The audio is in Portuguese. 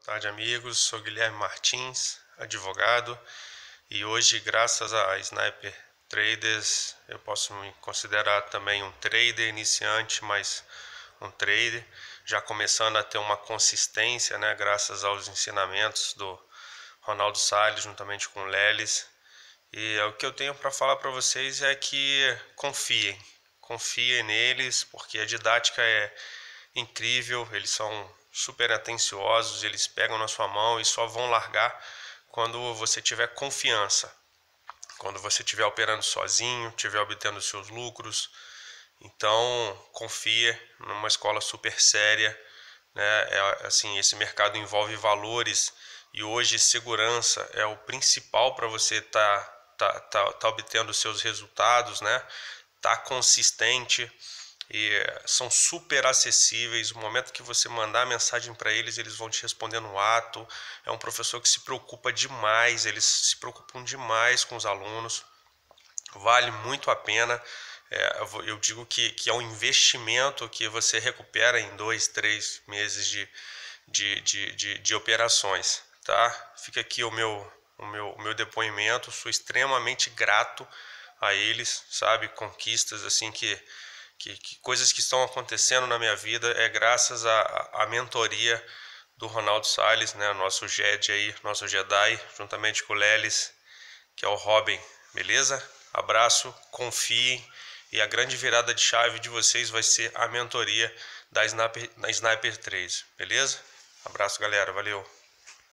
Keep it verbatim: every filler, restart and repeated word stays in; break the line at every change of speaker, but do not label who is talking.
Boa tarde, amigos. Sou Guilherme Martins, advogado, e hoje, graças a Sniper Traders, eu posso me considerar também um trader iniciante, mas um trader, já começando a ter uma consistência, né, graças aos ensinamentos do Ronaldo Salles, juntamente com o Lelis. E o que eu tenho para falar para vocês é que confiem, confiem neles, porque a didática é incrível, eles são super atenciosos, eles pegam na sua mão e só vão largar quando você tiver confiança, quando você estiver operando sozinho, estiver obtendo seus lucros. Então, confia numa escola super séria, né? É, assim, esse mercado envolve valores e hoje segurança é o principal para você estar tá, tá, tá, tá obtendo seus resultados, né? Tá consistente. E são super acessíveis. O momento que você mandar a mensagem para eles, eles vão te responder no ato. É um professor que se preocupa demais, eles se preocupam demais com os alunos. Vale muito a pena. É, eu digo que, que é um investimento que você recupera em dois, três meses de, de, de, de, de operações, tá? Fica aqui o meu, o meu, o meu depoimento. Sou extremamente grato a eles, sabe? Conquistas assim que Que, que coisas que estão acontecendo na minha vida é graças à mentoria do Ronaldo Salles, né, nosso Jedi aí, nosso Jedi, juntamente com o Lelis, que é o Robin, beleza? Abraço, confiem, e a grande virada de chave de vocês vai ser a mentoria da Sniper, da Sniper três, beleza? Abraço, galera, valeu!